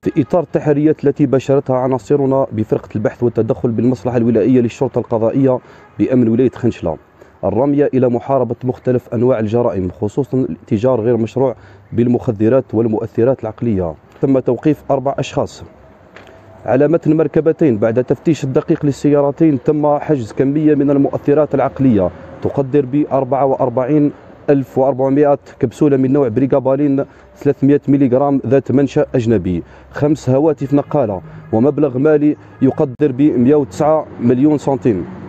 في إطار التحريات التي باشرتها عناصرنا بفرقة البحث والتدخل بالمصلحة الولائية للشرطة القضائية بأمن ولاية خنشلة الرامية إلى محاربة مختلف أنواع الجرائم خصوصا الاتجار غير مشروع بالمخدرات والمؤثرات العقلية، تم توقيف 4 أشخاص على متن مركبتين. بعد تفتيش الدقيق للسيارتين تم حجز كمية من المؤثرات العقلية تقدر ب 44,400 كبسولة من نوع بريغابالين 300 ملغ ذات منشأ أجنبي، 5 هواتف نقالة ومبلغ مالي يقدر ب 109 مليون سنتيم.